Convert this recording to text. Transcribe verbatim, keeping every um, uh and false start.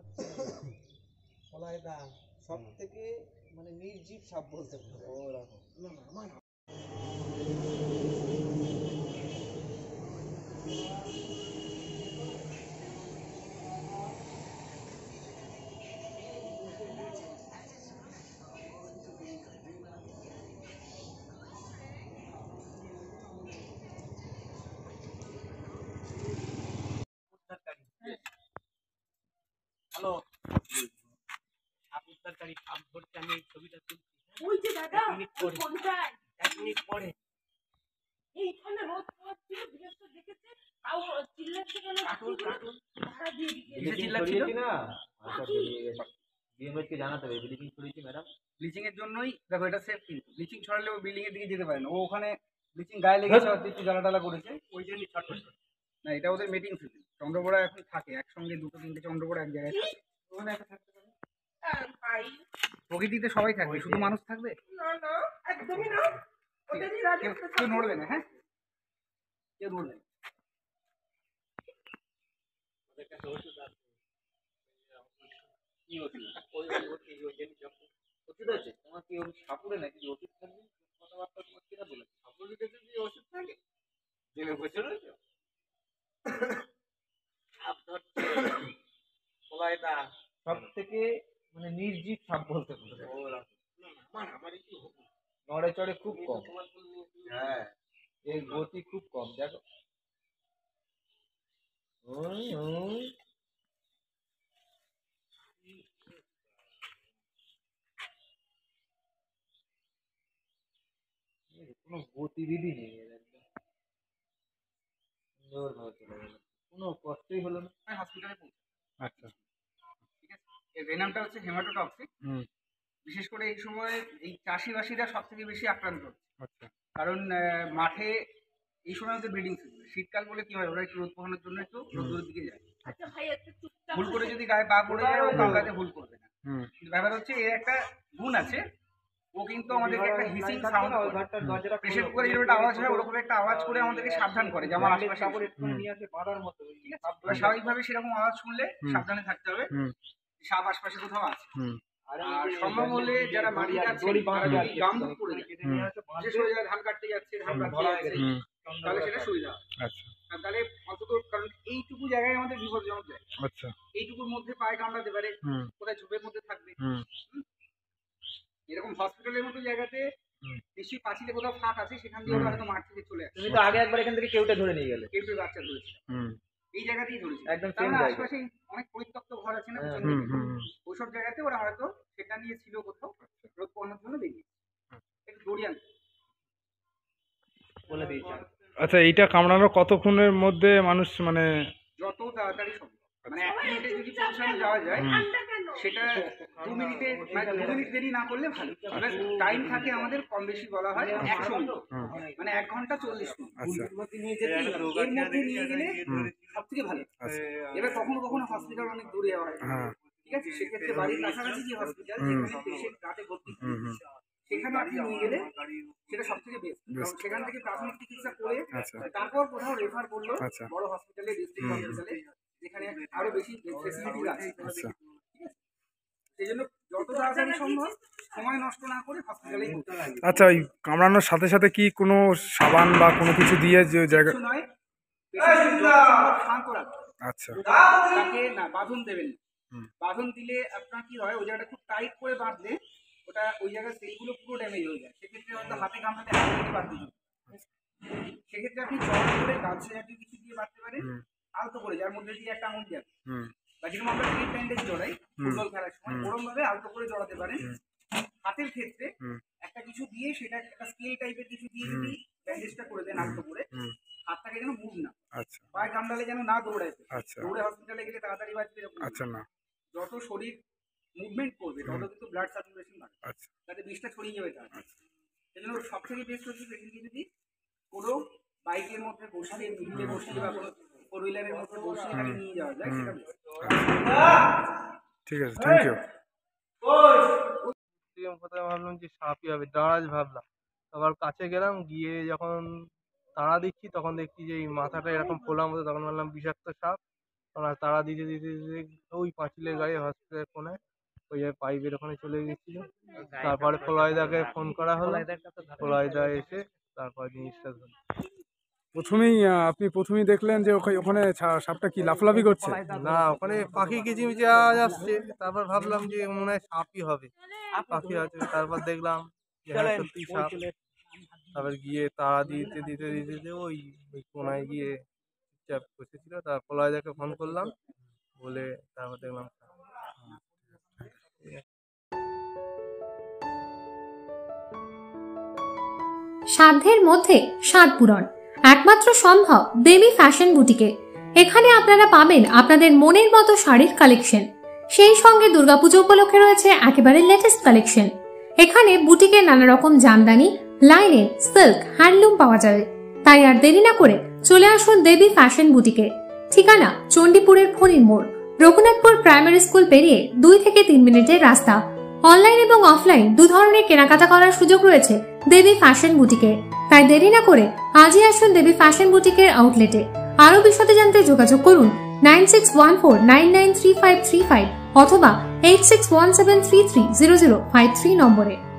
হচ্ছে কলাইদা সব থেকে মানে নির্জীব সাপ বলতে পারে। না না আমার হ্যালো সাপ উদ্ধারকারী সাপ ধরতে আমি এই ছবিটা তুলছি। ওই যে দাদা কোনটায় এক মিনিট পরে এইখানে রোদ পড়ছিল বিশেষ দেখেছে তাও চিল্লাচ্ছে কেন কাটুন কাটুন ভাড়া দিয়ে দিয়েছে চিল্লাচ্ছিল না। আচ্ছা বেরিয়ে গেছে বিএমএসকে জানাতে হবে ব্লিচিং ছড়িয়েছি ম্যাডাম। ব্লিচিং এর জন্যই দেখো এটা সেফ কিন্তু ব্লিচিং ছড়ালে ও বিল্ডিং এর দিকে যেতে পারে না। ও ওখানে ব্লিচিং গায়ে লেগেছে হয়তো একটু জ্বালা টালা করেছে ওই জন্যই ছটফট না। এটা ওদের মিটিং সিটি চন্দ্রপোড়া এখন থাকে একসঙ্গে দুটো তিনটে চন্দ্রপোড়া এক জায়গায় থাকে ওখানে একটা থাকতে পারে। প্রকৃতিতে সবাই থাকবে শুধু মানুষ থাকবে না না একদমই না। কেউ নড়বে না হ্যাঁ কেউ নড়বে না। কি ওষুধ ওষুধ আছে তোমার কি সাপুরে নাকি ওষুধ থাকবে কথাবার্তা তোমার কিনা বলে সাপুরের কাছে কি ওষুধ থাকে জেনে বসে রয়েছে সাপ ধরছে কলাইদা সব থেকে মানে নির্জীব সাপ বলতে পারে। নড়ে চড়ে খুব কম হ্যাঁ এর গতি খুব কম দেখো কোনো গতিবিধি নেই কোনো কষ্টই হলো না হসপিটালে পৌঁছে। আচ্ছা ঠিক আছে এর ভেনামটা হচ্ছে হেমাটোটক্সিক বিশেষ করে এই সময় এই চাষিবাসীরা সব থেকে বেশি আক্রান্ত হচ্ছে। আচ্ছা কারণ মাঠে এই সময় হচ্ছে ব্রিডিং সিজন শীতকাল বলে কি হয় ওরা একটু রোদ পোহানোর জন্য একটু রোদ্দুরের দিকে যায়। ভুল করে যদি গায়ে পা পড়ে যায় ও কামড়াতে ভুল করবে না কিন্তু ব্যাপার হচ্ছে এর একটা গুণ আছে ও কিন্তু আমাদেরকে একটা হিসিং সাউন্ড প্রেসার কুকারে যেরকম একটা আওয়াজ হয় ওরকম একটা আওয়াজ করে আমাদেরকে সাবধান করে যে আমার আশেপাশে নিয়ে আসে বাঁধার মতো ঠিক আছে স্বাভাবিকভাবে সেরকম আওয়াজ শুনলে সাবধানে থাকতে হবে সাপ আশপাশে কোথাও আছে। আর সম্ভব হলে যারা মাটি কাটছে গামবুট করে বিশেষ করে যারা ধান কাটতে যাচ্ছে ধান কাটতে যাচ্ছে তাহলে সেটা সুবিধা আচ্ছা তাহলে অন্তত কারণ এইটুকু জায়গায় আমাদের বিপজ্জনক যায় আচ্ছা এইটুকুর মধ্যে পায়ে কামড়াতে পারে কোথায় ঝোপের মধ্যে থাকবে এরকম হসপিটালের মতো জায়গাতে নিশ্চয়ই পাঁচিলে কোথাও ফাঁক আছে সেখান দিয়ে ওরা হয়তো মাঠ থেকে চলে আসে। তুমি তো আগে একবার এখান থেকে কেউটা ধরে নিয়ে গেলে কেউটা বাচ্চা ধরেছিল এই জায়গাতেই ধরেছে একদম সেম জায়গা আশেপাশে অনেক পরিত্যক্ত ঘর আছে না ওইসব জায়গাতে ওরা হয়তো সেটা নিয়ে ছিল কোথাও রোদ পোহানোর জন্য বেরিয়ে একটু দড়িয়ান বলে দিয়েছে। আচ্ছা এইটা কামড়ানোর কতক্ষণের মধ্যে মানুষ মানে যত তাড়াতাড়ি সম্ভব মানে এক মিনিটে যদি পৌঁছানো যাওয়া যায় সেটা দু মিনিটে মানে দু মিনিট দেরি না করলে ভালো টাইম থাকে আমাদের কম বেশি বলা হয় একশো মানে এক ঘন্টা চল্লিশ মিনিট এর মধ্যে নিয়ে গেলে সব থেকে ভালো। এবার কখনো কখনো হসপিটাল অনেক দূরে হয় ঠিক আছে সেক্ষেত্রে বাড়ির কাছাকাছি যে হসপিটাল যেখানে পেশেন্ট রাতে ভর্তি সেখানে আপনি নিয়ে গেলে সেটা সব থেকে বেস্ট কারণ সেখান থেকে প্রাথমিক চিকিৎসা করে তারপর কোথাও রেফার করলো বড় হসপিটালে ডিস্ট্রিক্ট হসপিটালে যেখানে আরো বেশি ফেসিলিটি আছে সেই জন্য যত তাড়াতাড়ি সম্ভব সময় নষ্ট না করে হসপিটালে। আচ্ছা ওই কামড়ানোর সাথে সাথে কি কোনো সাবান বা কোনো কিছু দিয়ে যে জায়গা নয় শান্ত রাখবে আচ্ছা তাকে না বাঁধন দেবেন বাঁধন দিলে আপনার কি হয় ওই জায়গাটা খুব টাইট করে বাঁধলে ওটা ওই জায়গার সেলগুলো পুরো ড্যামেজ হয়ে যায় সেক্ষেত্রে হয়তো হাতে কামড়াতে হাতে থেকে বাঁধতে হবে সেক্ষেত্রে আপনি জল করে গাছে জাতীয় কিছু দিয়ে বাঁধতে পারেন আলতো করে যার মধ্যে দিয়ে একটা আঙুল যাবে বা যেরকম আমরা ক্লিপ ব্যান্ডেজ জড়াই ফুটবল খেলার সময় ওরকম ভাবে আলতো করে জড়াতে পারেন। হাতের ক্ষেত্রে একটা কিছু দিয়ে সেটা একটা স্কেল টাইপের কিছু দিয়ে যদি ব্যান্ডেজটা করে দেন আলতো করে হাতটাকে যেন মুভ না পায়ে কামড়ালে যেন না দৌড়ায় দৌড়ে হসপিটালে গেলে তাড়াতাড়ি বাঁচবে আচ্ছা না যত শরীর মুভমেন্ট করবে তত কিন্তু ব্লাড সার্কুলেশন বাড়বে তাতে বিষটা ছড়িয়ে যাবে তার সেই জন্য সব থেকে বেস্ট হচ্ছে পেশেন্টকে যদি কোনো বাইকের মধ্যে বসিয়ে মিডিলে বসিয়ে বা কোনো ফোর হুইলারের মধ্যে বসিয়ে তাকে নিয়ে যাওয়া যায় সেটা ঠিক আছে থ্যাংক ইউ। কোথায় ভাবলাম যে সাপই হবে দাঁড়াজ ভাবলাম আবার কাছে গেলাম গিয়ে যখন তাড়া দিচ্ছি তখন দেখছি যে এই মাথাটা এরকম ফোলার মতো তখন ভাবলাম বিষাক্ত সাপ আমরা তারা দিতে দিতে দিতে ওই পাঁচিলের গায়ে হসপিটালের কোনায় ওই পাইপের ওখানে চলে গেছিল। তারপরে ফলয়দাকে ফোন করা হলো, ফলয়দা এসে তারপর জিনিসটা ধরল। প্রথমেই আহ, আপনি প্রথমেই দেখলেন যে ওখানে ওখানে সা- সাপটা কি লাফালাফি করছে? না, ওখানে পাখি কিচিমিচি আওয়াজ আসছে, তারপর ভাবলাম যে মনে হয় সাপই হবে, পাখি আছে। তারপর দেখলাম যে হ্যাঁ সত্যি সাপ। তারপর গিয়ে তাড়া দিতে দিতে দিতে দিতে ওই ওই কোনায় গিয়ে চুপচাপ বসেছিল। তারপর ফলয়দাকে ফোন করলাম, বলে তারপর দেখলাম সাপ। সাধ্যের মধ্যে স্বাদ পূরণ একমাত্র সম্ভব দেবী ফ্যাশন বুটিকে। এখানে আপনারা পাবেন আপনাদের মনের মতো শাড়ির কালেকশন, সেই সঙ্গে দুর্গাপুজো উপলক্ষে রয়েছে একেবারে লেটেস্ট কালেকশন। এখানে বুটিকে নানা রকম জামদানি, লাইনের, সিল্ক, হ্যান্ডলুম পাওয়া যাবে। তাই আর দেরি না করে চলে আসুন দেবী ফ্যাশন বুটিকে। ঠিকানা চণ্ডীপুরের ফণির মোড়, রঘুনাথপুর প্রাইমারি স্কুল পেরিয়ে দুই থেকে তিন মিনিটের রাস্তা। অনলাইন এবং অফলাইন দু ধরনের কেনাকাটা করার সুযোগ রয়েছে দেবী ফ্যাশন বুটিকে। তাই দেরি না করে আজই আসুন দেবী ফ্যাশন বুটিকের আউটলেটে। আরো বিশদে জানতে যোগাযোগ করুন nine six one four nine nine three five three five অথবা eight six one seven three three zero zero five three নম্বরে।